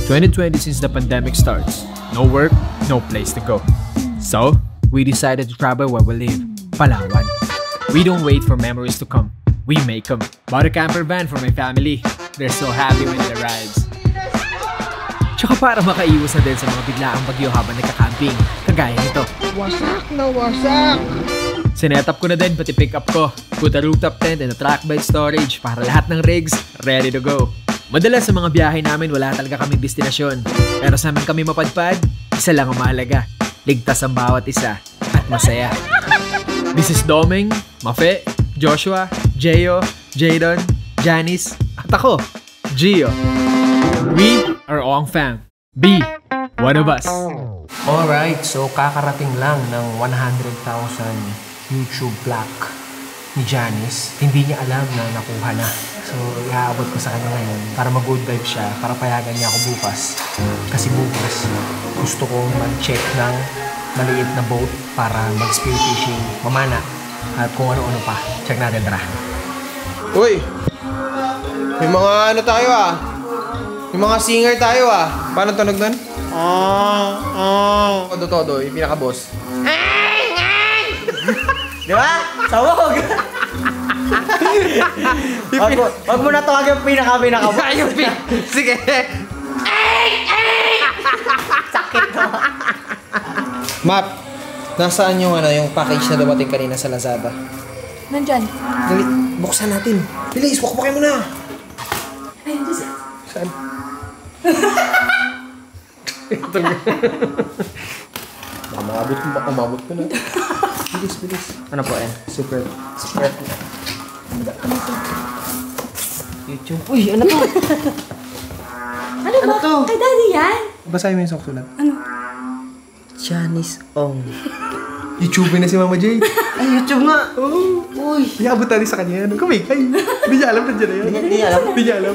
2020 since the pandemic starts. No work, no place to go. So, we decided to travel where we live, Palawan. We don't wait for memories to come. We make them. Bought a camper van for my family. They're so happy when it arrives. Tsaka para makaiwas na din sa mga biglaang bagyo habang nagka-camping, kagaya nito. Wasak na wasak! Sinet up ko na din pati pick up ko. Put a rooftop tent and a track bed storage para lahat ng rigs ready to go. Madalas sa mga biyahe namin wala talaga kaming destinasyon. Pero sa amin kami mapadpad, isa lang ang mahalaga. Ligtas ang bawat isa at masaya. This is Doming, Mafe, Joshua, Jeyo, Jadon, Janice, at ako, Gio. We are Ong Fam. Be one of us. Alright, so kakarating lang ng 100,000 YouTube plaque ni Janice. Hindi niya alam na nakuha na. So, iaabot ko sa kanya ngayon para mag-good vibe siya, para payagan niya ako bukas. Kasi bukas, gusto kong mag-check ng maliit na boat para mag-spearfishing, mamana, at kung ano-ano pa. Check natin, tara. Uy! May mga ano tayo ah. May mga singer tayo ah. Paano tunog nun? Todo-todo, yung pinaka-boss. Di ba? Sawag! Wag mo na tawag yung pinaka-boss. Sige! Sakit to. Map, nasaan yung yung package na dumating kanina sa Lazada? Nandyan. Buksan natin. Bilis, bukbakin mo na. Ayun, just... Saan? Umabot ko na. Bilis. Ano po yan? Super. YouTube. Uy, ano to? Ano ba? to? Kay daddy yan? Basahin mo yung sulat. Ano? Janice Ong. YouTube na si Mama Jade. Ay, YouTube nga. Uy. Iabot natin sa kanya. Kumikay. Hindi niya alam na dyan na yan. Hindi niya alam. Hindi niya alam.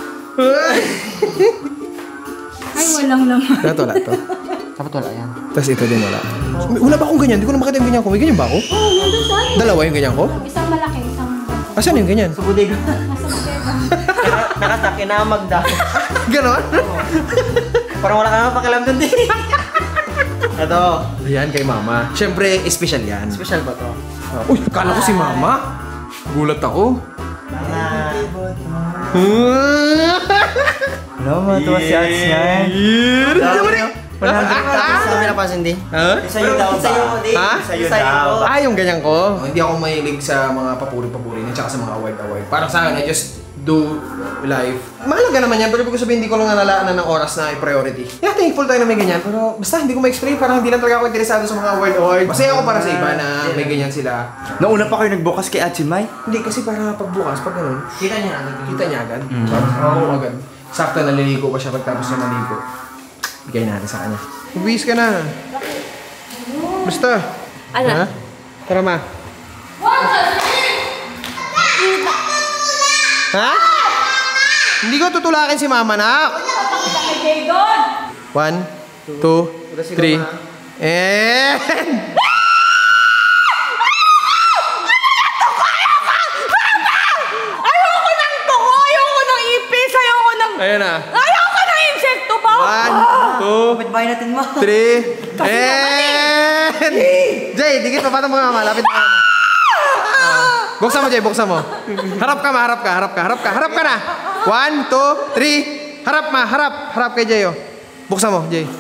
Ay, walang laman. Dapat wala to. Dapat wala yan. Tapos ito din wala. Wala ba akong ganyan? Hindi ko na makita yung ganyan ko. May ganyan ba ako? Oo, nandun saan? Dalawa yung ganyan ko? Isang malaki, isang... Asan yung ganyan? Sa bodega. Nasa bukeba. Nakatake na magda. Ganon? Parang wala ka naman pakialam dun din. Ito. Ayan kay Mama. Siyempre, special yan. Special ba to? Uy, kala ko si Mama. Gulat ako. Alam mo, tuwa si Ats yan. Wala sa amin napansin din. Ha? Isa yung daw ba? Ha? Isa yung daw. Ah, yung ganyan ko. Hindi ako mahilig sa mga papuri-papuri at saka sa mga award-award. Parang sa akin, I just do life. Mahalaga naman yan, pero ibig sabihin, hindi ko lang nalalaan ng oras na priority. Yeah, thankful tayo na may ganyan. Pero basta hindi ko ma-explain, parang hindi lang talaga ako interesado sa mga award-award. Masaya ako para sa iba na may ganyan sila. Nauna pa kayo nagbukas kay Atsimay? Hindi, kasi para pagbukas, pag ganun, Kita niya agad. kita niya agad. Oo, agad. Sakto naliligo pa siya pagtapos niya maligo. Bigay natin sa kanya. Uwis ka na. Basta. Ano? Ha? Tara ma. Ha? Hindi ko tutulakin si Mama, nak. 1, 2, 3. And... Ayoko ng tuko! Ayoko ng ipis! Ayoko ng... Ayan na. Ayoko ng insekto pa! 1, 2, Kapit bahay natin mo. 3. And... Jay, dikit pa. Paano mga malapit na mama? Buksan mo, Jay. Buksan mo. Harap ka, ma. Harap ka. Harap ka na. 1, 2, 3. Harap, ma. Harap. Harap kay Jay, oh. Buksan mo, Jay.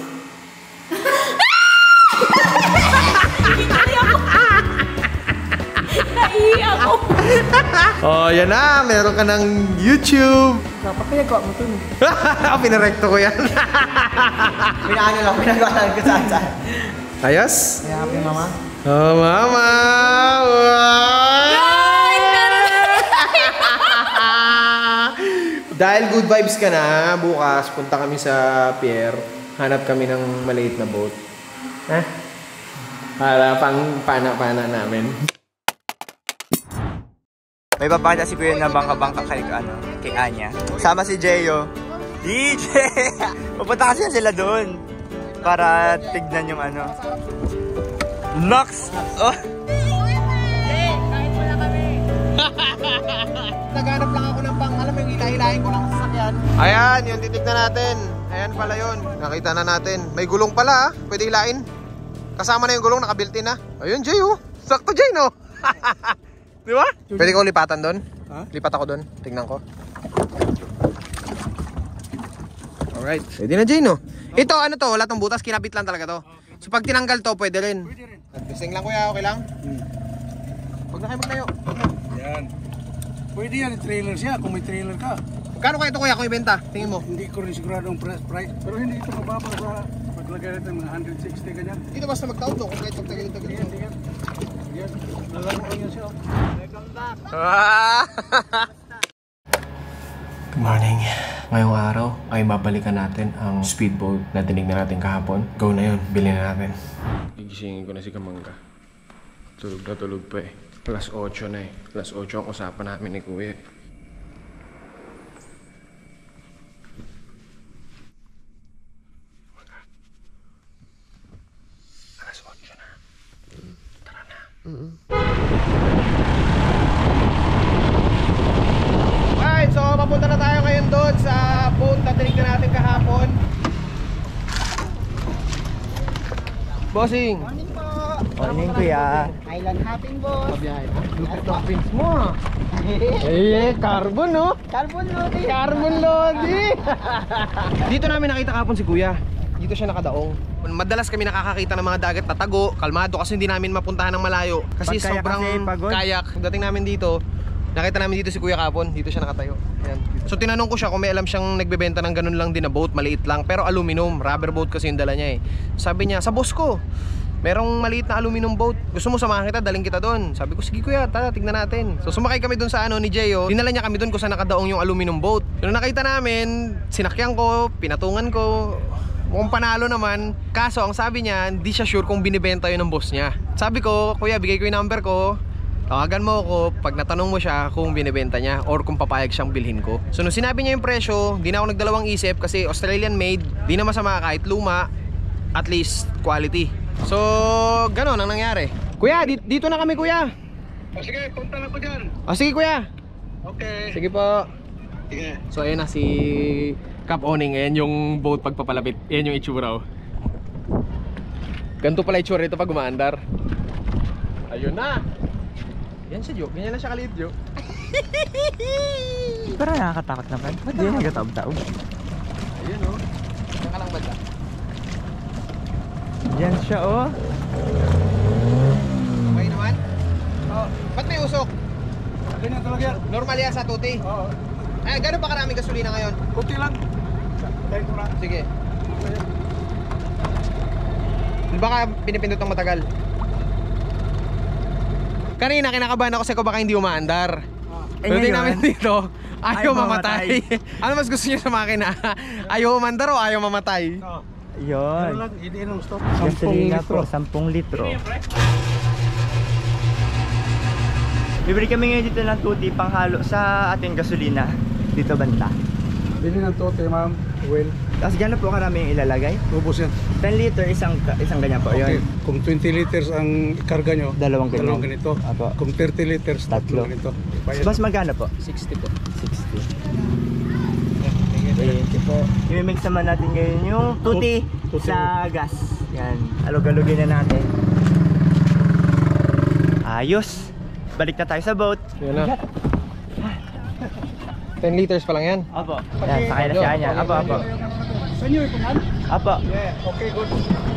Naiiyak ako! Oh, yan na. Meron ka ng YouTube. Dapat pinagawa mo ito. Pinarekto ko yan. Pinagawa lang ko saan. Ayos? Kaya happy mama. Oh, Mama. Wow! Dahil good vibes ka na, bukas punta kami sa pier. Hanap kami ng maliit na boat. Ha? Para pang pana-pana namin. May babada si Kuya na bangka-bangka kay Anya. Sama si Jeyo. DJ! Pupunta kasi sila doon. Para tignan yung ano. Nox! Oh! Kahit wala kami. Naghanap lang ako ng alam mo yung hilahilahin ko lang sa sasakyan. Ayan, yung titignan natin. Ayan pala yun. Nakita na natin. May gulong pala, pwede hilain. Kasama na yung gulong, nakabuilt-in na. Ayun, Jay, oh. Sakto, Jay, no? Di ba? Pwede ko lipatan doon? Lipat ako doon. Tingnan ko. Alright. Pwede na, Jay, no? Ito, ano to? Wala tong butas. Kinabit lang talaga to. So, pag tinanggal to, pwede rin. Testing lang, kuya. Okay lang? Huwag na kayo magtayo. Yan. Pwede yan, trailer siya kung may trailer ka. Kano kaya ito, kuya, kung ibenta? Tingin mo. Hindi ko rin sigurado ang price. Pero hindi ito mababa sa paglagay natin mga 160 ganyan. Dito basta magtaon to. Kung kahit magtagal-tagal. Yan. Nalaro lang yan siya. Good morning. Ngayong araw ay mabalikan natin ang speedboat na tinignan natin kahapon. Go na yun, bilhin na natin. Gigisingin ko na si Kamangka. Tulog na tulog pa eh. Alas 8 na eh. Alas 8 ang usapan namin ni Kuya. Alas 8 na. Tara na. Alright, so papunta na tayo ngayon doon sa boat na tinignan natin kahapon. Bossing! Morning, kuya. Island hopping boss. Lupit ng pins mo ah. Carbon no? Carbon loading. Carbon loading! Dito namin nakita kahapon si Kuya. Dito siya nakadaong. Madalas kami nakakakita ng mga dagat na tago, kalmado kasi hindi namin mapuntahan ng malayo. Kasi Pag kayak sobrang kasi pagod. kayak. Dating namin dito, nakita namin dito si Kuya kahapon. Dito siya nakatayo. Ayan. So tinanong ko siya kung may alam siyang nagbebenta ng ganun lang din na boat, maliit lang. Pero aluminum, rubber boat kasi yung dala niya eh. Sabi niya, sa boss ko, merong maliit na aluminum boat. Gusto mo samahan kita, daling kita doon. Sabi ko, sige kuya, tara, tignan natin. So sumakay kami doon sa ano ni Jeyo. Dinala niya kami doon kung saan nakadaong yung aluminum boat. Nung nakita namin, sinakyan ko, pinatungan ko. Mukhang panalo naman. Kaso ang sabi niya, hindi siya sure kung binibenta yun ng boss niya. Sabi ko, kuya, bigay ko yung number ko. Tawagan mo ako pag natanong mo siya kung binibenta niya or kung papayag siyang bilhin ko. So nung sinabi niya yung presyo, di na ako nagdalawang isip kasi Australian made, di na masama kahit luma, at least quality. So, gano'n ang nangyari. Kuya, dito na kami kuya. Sige, punta na ko dyan. Sige kuya. Okay. Sige po. Sige. So ayun na si Cap Owning. Ayan yung boat pagpapalapit. Ayan yung itsura. Ganito pala itsura ito pag umaandar. Ayun na. Yan si Jo. Ganyan lang siya kaliit, Jo. Pero nakakatakot naman. Ba't di nagataob-taob? Ayun o. Saan ka lang banda? Yan siya, oh. Okay naman? Oo. Ba't may usok? Ganyan talaga yan. Normal yan sa tuti. Oo. Eh, gano'n pa karaming gasolina ngayon? Kunti lang. Dahil ko lang. Sige. Baka pinipindot ng matagal. Kanina kinakabahan ako kasi baka hindi umaandar. Pero tingnan namin dito, ayaw mamatay. Ano mas gusto niyo sa makina? Ayaw umandar o ayaw mamatay? Oo. Yun. Ano lang, hindi nung stop. 10 Gasolina litro. po, 10 litro. Bibili kami ngayon dito ng tuti panghalo sa ating gasolina. Dito banda. Bili ng tote, ma'am. Well, Tapos gano'n po karami yung ilalagay? ubos yan. 10 liter, isang ganyan po. Okay. Yun. Kung 20 liters ang karga nyo, Dalawang ganyan. ganito. Apo. Kung 30 liters, Tatlo. tatlong ganito. Bayad. Mas magkano po? 60 po. 60. Thank you po. I-mix naman natin ngayon yung tuti Tuti. sa gas. Yan. Alog-alogin na natin. Ayos. Balik na tayo sa boat. Yan na. 10 liters pa lang yan. Apo. Yan, sakay na siya niya. Apo, apo. Sa inyo, ipungan? Apo. Yeah, okay, good.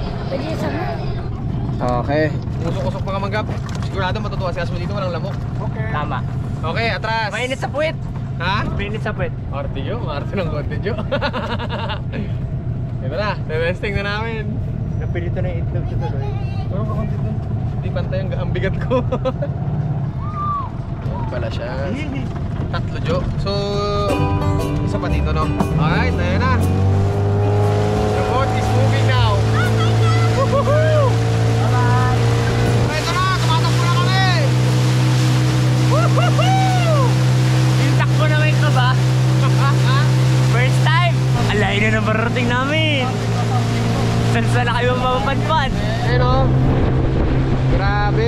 Okay. Usok-usok mga manggap. Sigurado matutuwa si Asmo dito, walang lamok. Okay. Tama. Okay, atras. Mainit sa puwit. Ha? Mainit sa puwit. Arte Jo, arte ng konti Jo. Ito na, testing na namin. Napilito na yung itlog sa tuloy. Pero kakunti dun. Hindi pantay ang bigat ko. Yan pala siya. Tatlo Jo. So, isa pa dito no. Alright, na yan na. The boat is moving now. Woohoo! Bye-bye! Ito na, tumatakbo na kami! Woohoo! Yung takbo naman ito ba? First time! Alay na ng parating namin! Saan na kayo mapapadpad? Ayun o. Grabe.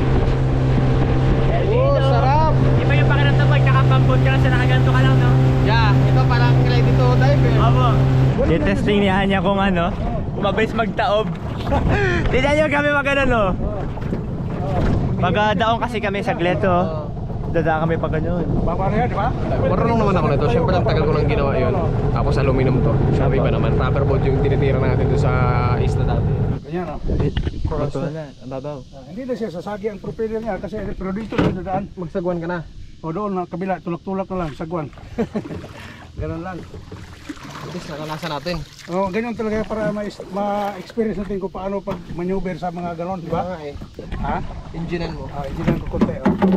Oh, sarap. Di ba yung pakiramdam pag nakapambot ka lang sa nakaganto ka lang, no? Yeah, ito parang kilay dito dive eh. Abo. Testing niya niya kung ano, kung mabilis magtaob. Tignan nyo kami magano no. Pagdaon kasi kami sa gleto. Dadaan kami pag ganyan. Baba na yan, di ba? Marunong naman ako nito. Siyempre ang tagal ko nang ginawa yun. Tapos aluminum to. Sabi ba naman, rubberboard yung tinitira natin doon sa isla dati. Ganyan o. Ang babaw. Hindi na siya sasagi ang propeller niya kasi pero dito na dadaan. Magsagwan ka na. O doon na kabila, tulak-tulak na lang, sagwan. Ganun lang. Butis, naranasan natin. O, ganyan talaga para ma-experience natin kung paano pag maneuver sa mga ganon, di ba? Eh. Ha? Enginean mo. Engineer ko konti.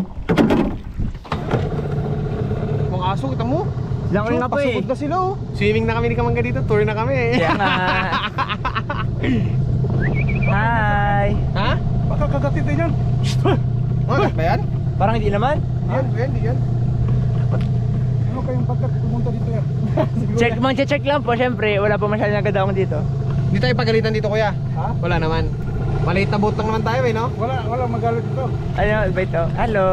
Mga aso, kita mo? Lang nga po eh. Pasugod na sila oh. Swimming na kami ni Kamangga dito. Tour na kami eh. Kaya nga. Hi! Ha? Baka kagatin din yan. Magat ba yan? Parang hindi naman. Hindi yan. Ano kayong pagkat pumunta dito yan? Check lang po, syempre. Wala pa masyadong nagadaong dito. Hindi tayo pagalitan dito kuya. Ha? Wala naman. Maliit na boat lang naman tayo eh no? Wala magalit dito. Ano, ba ito? Hello!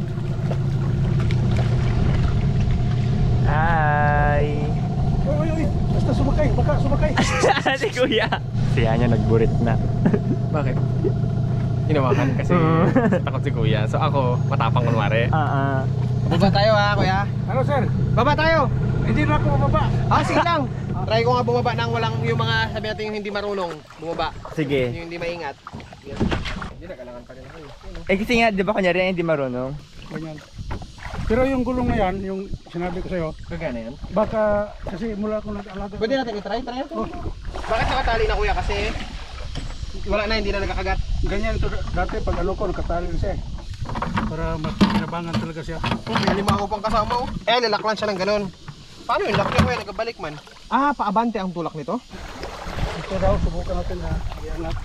Hi! Uy, basta sumakay, baka sumakay. Si kuya. Siya niya nagburit na. Bakit? Hinawakan kasi takot si kuya. So ako, matapang kunwari. Baba tayo ha kuya. Ano sir? Baba tayo! Hindi na ako mababa. Sige lang! Try ko nga bumaba nang walang yung mga sabi natin yung hindi marunong bumaba. Sige. Yung hindi maingat. Hindi na, kailangan pa rin ako Eh kasi nga, di ba kunyari hindi marunong? Ganyan. Pero yung gulong na yan, yung sinabi ko sa'yo, Kagana yan? baka kasi mula ako nag-alaga. Pwede natin i-try natin. Bakit nakatali na kuya? Kasi wala na, hindi na nagkakagat. Ganyan to dati pag ano ko, nakatali na siya. Para matinabangan talaga siya. May lima ako pang kasama oh. Lalaklan siya ng ganun. Paano yung lock niya kuya? Nagabalik man. Paabante ang tulak nito? Ito daw, subukan natin na iangat.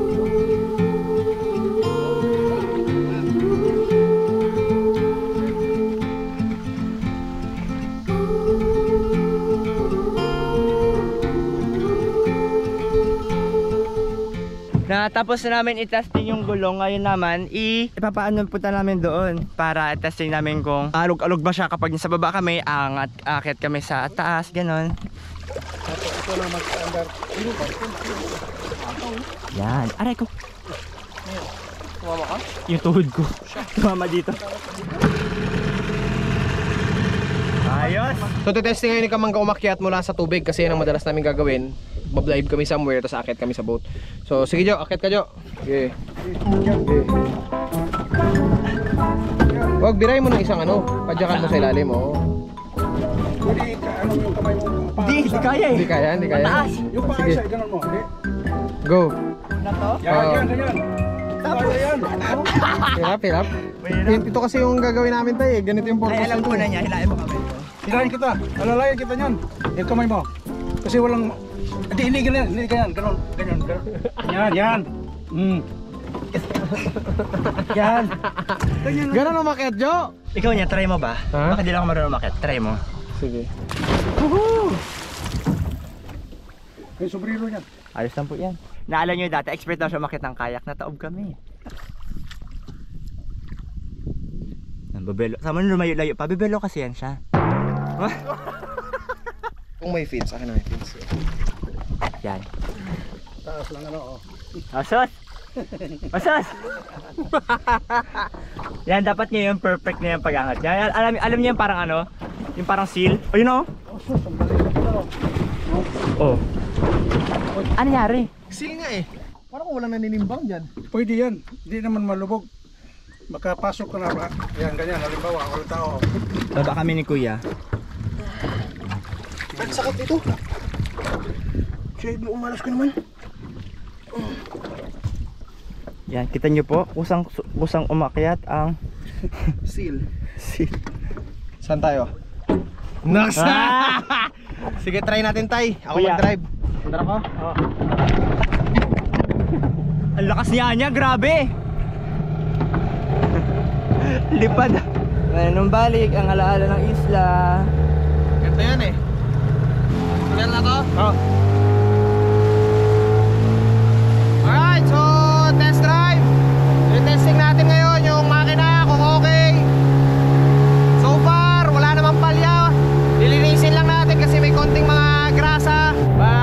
Natapos na namin i-testing yung gulong. Ngayon naman, ipapaano punta namin doon para i-testing namin kung alog-alog ba siya kapag nasa baba kami, akit kami sa taas, ganon. Ito na mag-standard. Yan, aray ko. Tumama ka? Yung tuhod ko. Tumama dito. Ayos. So testing ngayon ni Kamangga umakyat mula sa tubig kasi yan ang madalas namin gagawin. Bablive kami somewhere tapos akit kami sa boat. So sige Jo, akit ka Jo. Okay. Wag biray mo ng isang padyakan mo sa ilalim Hindi ka, ano yung kamay mo? Hindi kaya eh. Hindi kaya. Mataas. Yung paa Sige. isa, ganun mo. Hindi. Go. Na to? Yan. Tapos yan. Hirap. Ito kasi yung gagawin namin tayo eh. Ganito yung purpose. Ay, alam ko na niya. Hilain mo kami. Hilahin kita. Alalayan kita niyan. Yung kamay mo. Kasi walang... Hindi ganyan. Ganun. Yan. Yan. Ganun umakyat Jo. Ikaw niya, try mo ba? Ha? Baka di lang ako marunong umakyat. Try mo. Sige. Yung sobrilo niyan. Ayos lang po yan. Naalala nyo dati, expert daw siya umakyat ng kayak. Nataob kami. Babelo. Sama nyo lumayo-layo pa. Bibelo kasi yan siya. Kung may fins, akin na may fins. Yan. Taas lang ano. Asos! Asos! Yan, dapat nyo yung perfect na yung pag-angat. Yan, alam niyo yung parang yung parang seal. O yun o. Oh. Ano nangyari? Seal nga eh. Parang walang naninimbang dyan. Pwede yan. Hindi naman malubog. Makapasok ka na ba? Yan, ganyan. Halimbawa, ako yung tao. Baba kami ni Kuya. Ang sakit ito. Shade mo, umalas ko naman. Yan, kita nyo po, kusang umakyat ang Seal. seal. Saan tayo? Nasa! Sige, try natin tay. Ako Kuya. mag-drive. Tara ko? Ang lakas niya, grabe! Lipad. Ngayon nung balik, ang alaala ng isla. Ganda yan eh. Clear na to? Oo. Alright, so test drive. I-testing natin ngayon yung makina kung okay. So far, wala namang palya. Lilinisin lang natin kasi may konting mga grasa.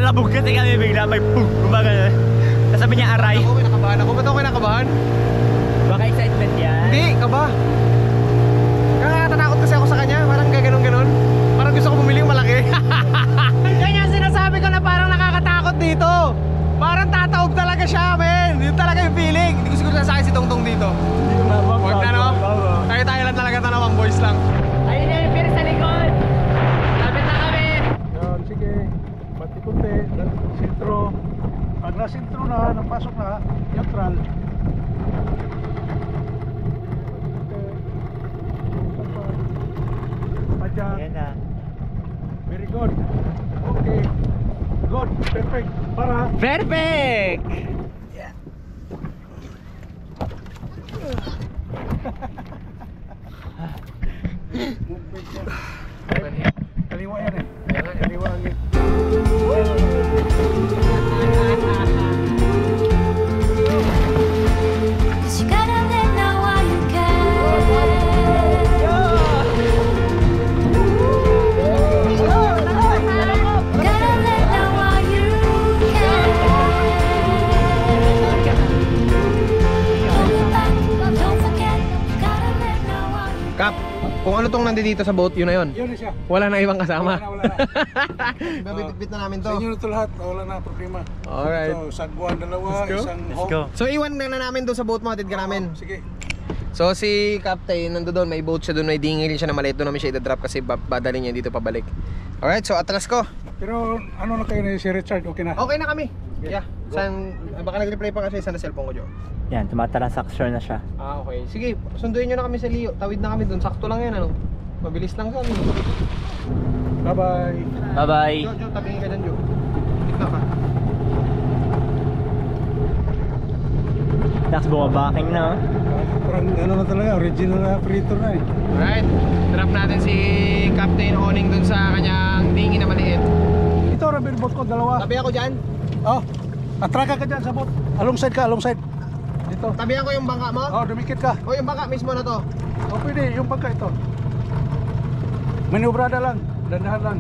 Nalabog kasi kami bigla may pug. Kumbaga, sabi niya aray. Ako, kinakabahan ako. Ba't ako kinakabahan? Baka excitement yan. Hindi, kaba. Nakakatakot kasi ako sa kanya. Parang gaganon-ganon. Parang gusto ko bumili yung malaki. Kanya sinasabi ko na parang nakakatakot dito. Parang tataob talaga siya, men. Yun talaga yung feeling. Hindi ko siguro sasakay si Tongtong dito. Huwag na, no? Tayo-tayo lang talaga ito naman, boys lang. Ayun yung pier sa likod. Lapit na kami. Yan, sige. Pati-kunti. Sintro. Pag na-sintro na, napasok na, neutral. Padya. Ayan na. Very good. Okay. Good. Perfect. Para. Perfect! Kaliwa yan eh. Kaliwa ang You gotta let know while you can. Gotta let know while you can. Hold it back, don't forget. Gotta let know while you Kap, kung ano tong nandito sa boat, yun na yun. yun na siya. Wala na ibang kasama. Wala na. Babitbit na namin Sa to. inyo na ito lahat. Wala na problema. Alright. So, sagwan dalawa, isang Let's go. So iwan na namin doon sa boat mo, atid ka namin. Sige. So si Captain nando doon, may boat siya doon, may dingil siya na maliit doon namin siya i-drop kasi badali niya dito pabalik. Alright, so atras ko. Pero ano na kayo na si Richard? Okay na? Okay na kami. Yeah. Baka nag-reply pa kasi sa cellphone ko, Jo. Yan, tumatransaction na siya. Ah, okay. Sige, sunduin nyo na kami sa Leo. Tawid na kami doon. Sakto lang yan, ano? Mabilis lang kami. Bye-bye. Bye-bye. Jo, tabingin ka dyan, Jo. Tikna ka. Dax, bumabaking na. Parang ano na talaga, original na operator na eh. Alright. Drop natin si Captain Oning doon sa kanyang dingin na maliit. Ito, rubber boat ko, dalawa. Tabi ako dyan. Oh, atraka ka dyan sa boat. Alongside ka, alongside. Dito. Tabihan ko yung bangka mo. Oh, dumikit ka. O, yung bangka mismo na to. Oh, pwede, yung pagka ito. Manubrada lang, dandahan lang.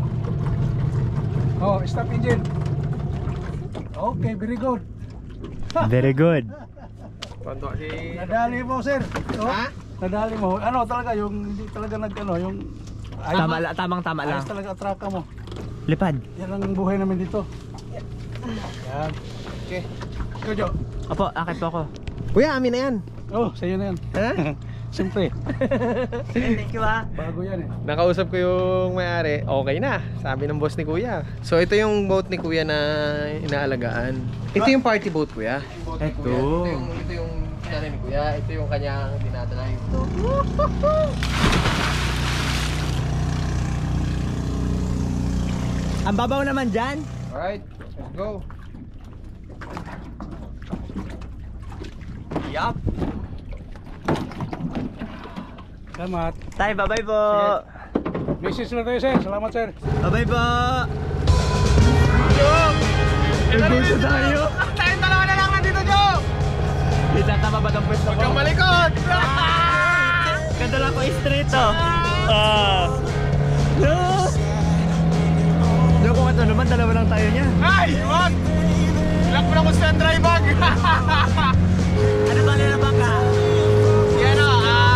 Oh, stop engine. Okay, very good. Very good. Konto si... Nadali mo, sir. Oh, Ha? nadali mo. Ano talaga, yung hindi talaga nag-ano, yung... Tamang-tama lang. Ayos talaga atraka mo. Lipad. Yan ang buhay namin dito. Yan. Okay. Ikaw, Jo. Opo, akit po ako. Kuya, amin na yan. Oh, sa'yo na yan. Ha? Siyempre, Thank you ah. bago yan eh. Nakausap ko yung may-ari, okay na, sabi ng boss ni Kuya. So ito yung boat ni Kuya na inaalagaan. Ito yung party boat, Kuya. Ito. Ito yung kinala ni Kuya, ito yung kanyang dinadrive. Ang babaw naman dyan. Alright, let's go. Yup. Salamat. Tay, bye-bye po. Message na tayo, sir. Salamat, sir. Bye-bye po. Nandito tayo. Tayong dalawa na lang nandito, Jo. Di tama ba ang pwesto ko? Huwag kang malikot. Ganda lang ko straight to. No. No, kung ito naman, dalawa lang tayo niya. Ay, wag. Ilang mo na ko stand drive bag. Ano ba nila bangka? Yan o,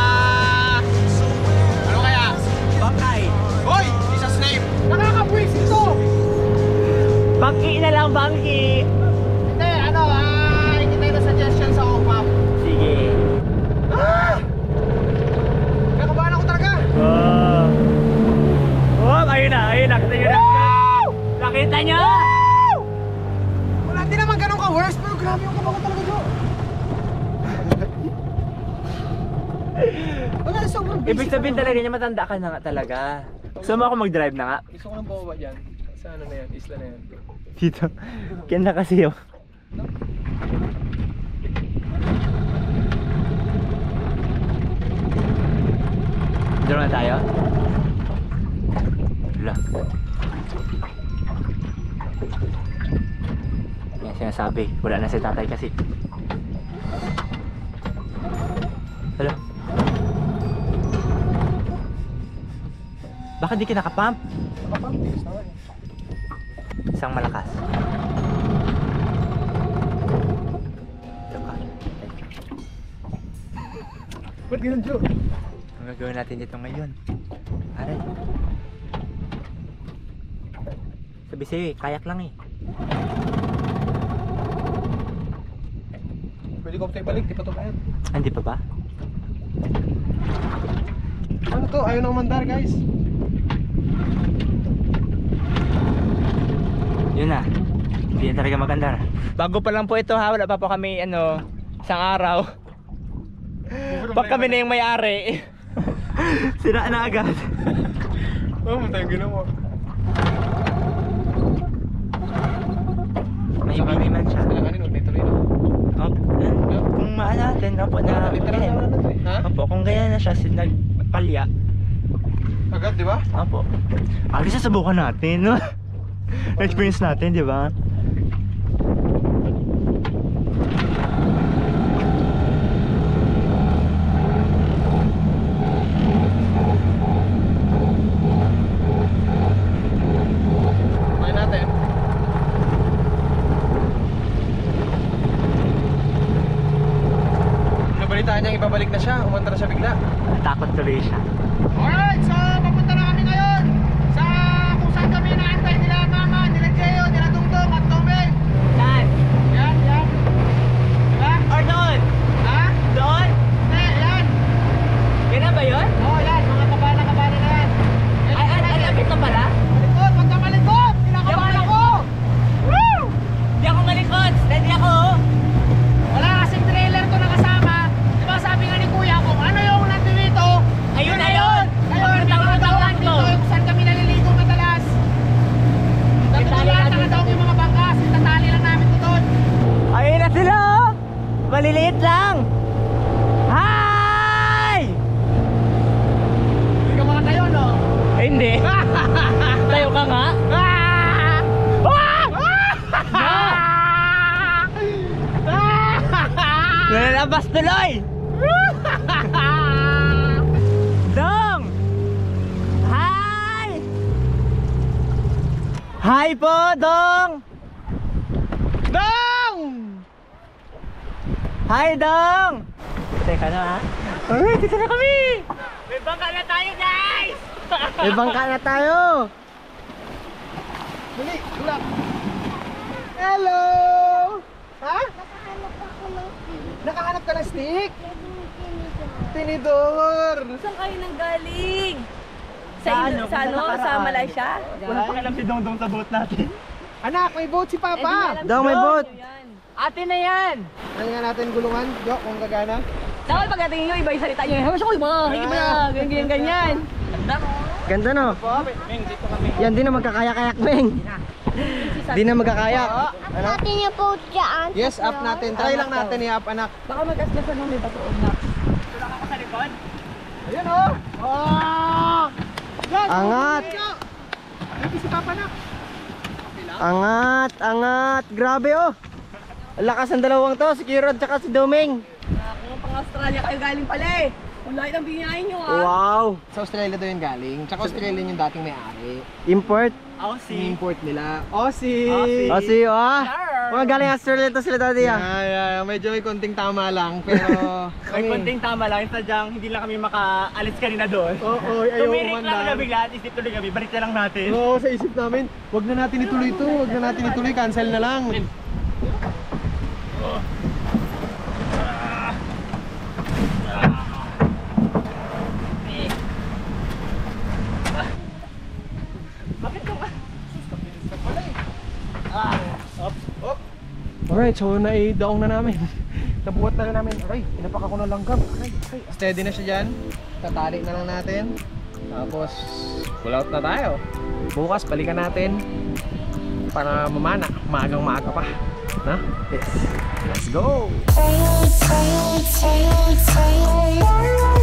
ano kaya? Bangkay. Hoy, Jesus name. Nakakabwis ito. Bangki na lang, bangki. Hindi, ano, ikita yung suggestion sa OPAP. Sige. Nakabahan ako talaga. Oh, ayun na. Nakita nyo na. Nakita nyo? Wala din naman ganun ka-worst, pero grabe yung kabahan talaga, Jo. Wala, sobrang busy. Ibig sabihin talaga niya, matanda ka na nga talaga. Gusto mo ako mag-drive na nga? Gusto ko nang bawa dyan. Sa ano na yan, isla na yan. Dito. Kaya kasi yun. Dito na tayo? Wala. Yan sinasabi. Wala na si tatay kasi. Hello? Bakit di ka nakapump? Isang malakas. Ba't ganun, Joe? Ang gagawin natin dito ngayon? Aray. Sabi sa'yo eh, kayak lang eh. Pwede ko tayo balik, di pa ito bayad. Hindi pa ba? Ano to? Ayaw na umandar, guys. Yun na. Hindi na talaga maganda. Bago pa lang po ito ha, wala pa po kami isang araw. Pag kami na yung may-ari. Sira na agad. Oh, matayang ginawa. May mini man siya. Kailanganin, huwag na ituloy na. Kung maan natin, opo na. Literal na naman ito eh. Ha? Opo, kung ganyan na siya, nagpalya. Agad, di ba? Opo. Actually, sasubukan natin, no? Experience natin, di ba? Okay natin. Nabalitaan niyang ibabalik na siya, umandar na siya bigla. Takot tuloy siya. Alright, so papunta na kami ngayon sa kung saan kami naantay nila Mama, nila Jeo, nila Tungtong at Tomeng. Saan? Yan. Diba? Or doon? Ha? Doon? Yan. Yan na ba yun? Oo, yan. Mga kabana na yan. Ay, lapit na pala? Malikot, huwag ka malikot. Pinakabahan ako. Woo! Di ako malikot. Steady ako. Wala kasing trailer to nakasama. Diba sabi nga ni Kuya kung ano yung nandito. Ayun na yun. Ngayon, pinakabahan dito kung saan kami naliligo madalas. Natutulan na daw yung mga bangkas. Itatali lang namin ito doon. Ayun na sila. Maliliit lang. Hi! Hindi ka mga tayo, no? Ay, hindi. Tayo ka nga. Nalabas tuloy. Dong! Hi! Hi po, Dong! Dong! Hi, Dong! Teka na ha. Ay, dito na kami! May bangka na tayo, guys! May bangka na tayo! Dali, tulak. Hello! Ha? Nakahanap ka ng stick? Tinidor! Saan kayo nanggaling? Sa Ano, sa ano? Sa Malaysia? Wala pa alam si Dongdong sa boat natin. Anak, may boat si Papa! Dong, may boat! Ate na yan! Ano nga natin gulungan? Jok, kung gagana? Dapat pagdating nyo, iba yung salita nyo. Gusto ko iba, ganyan. Ganda no? Yan, di na magkakaya-kayak, Meng. Di na magkakayak. Natin niyo po dyan. Yes, up natin. Try lang natin i-up, anak. Baka mag-asgasan nung may batuon na. Ayun oh! Oh! Yan! Angat! Hindi si Papa, anak. Angat, angat. Grabe oh. Ang lakas ng dalawang to, si Kirod tsaka si Domeng. Kung pang Australia kayo galing pala eh. Ang lahat ang binahin nyo ah. Wow. Sa Australia daw yung galing. Tsaka Australian yung dating may-ari. Import. Yung import nila. Aussie! O si mga galing Australia to sila daddy ah. Yeah, medyo may konting tama lang. Pero May konting tama lang, sadyang hindi lang kami makaalis kanina doon. Oo, ayaw Tumirik lang umandar. na bigla at isip tuloy kami, balik na lang natin. Oo, sa isip namin, wag na natin ituloy ito. Wag na natin ituloy, cancel na lang. Alright, so naidaong na namin. Nabuhat na namin. Aray, inapak ako ng langgam. Aray. Steady na siya dyan. Tatali na lang natin. Tapos, pull out na tayo. Bukas, balikan natin. Para mamana. Maagang maaga pa. Na? Yes. Let's go! Say